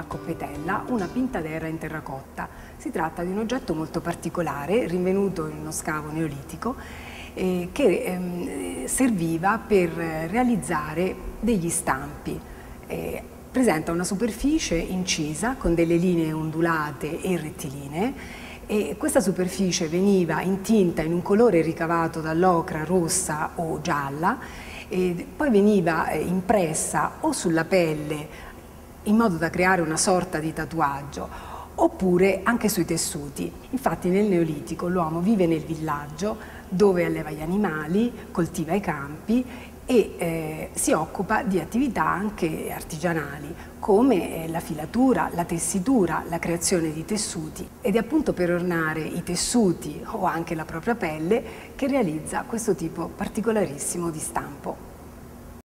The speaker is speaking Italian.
coppetella una pintaterra in terracotta. Si tratta di un oggetto molto particolare, rinvenuto in uno scavo neolitico, che serviva per realizzare degli stampi. Presenta una superficie incisa con delle linee ondulate e rettilinee, e questa superficie veniva intinta in un colore ricavato dall'ocra rossa o gialla, e poi veniva impressa o sulla pelle in modo da creare una sorta di tatuaggio, oppure anche sui tessuti. Infatti nel Neolitico l'uomo vive nel villaggio dove alleva gli animali, coltiva i campi e si occupa di attività anche artigianali come la filatura, la tessitura, la creazione di tessuti, ed è appunto per ornare i tessuti o anche la propria pelle che realizza questo tipo particolarissimo di stampo.